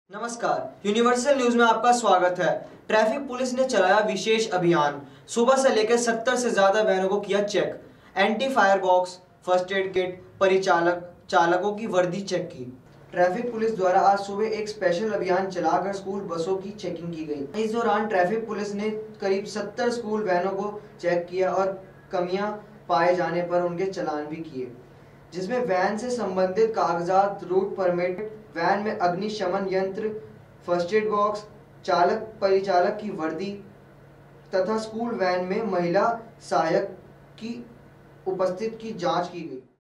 नमस्कार, universal news में आपका स्वागत है। ट्रैफिक पुलिस ने चलाया विशेष अभियान। सुबह से लेकर 70 से ज्यादा वैनों को किया check. Anti fire box, first aid kit, चालकों की वर्दी चेक की। ट्रैफिक पुलिस द्वारा आज सुबह एक स्पेशल अभियान चलाकर स्कूल बसों की चेकिंग की गई। इस दौरान ट्रैफिक पुलिस ने करीब 70 स्कूल वैनों को चेक किया और कमियां पाए जाने पर उनके चालान भी किए, जिसमें वैन से संबंधित कागजात, रूट परमिट, वैन में अग्निशमन यंत्र, फर्स्ट एड बॉक्स, चालक परिचालक की वर्दी तथा स्कूल वैन में महिला सहायक की उपस्थिति की जांच की गई।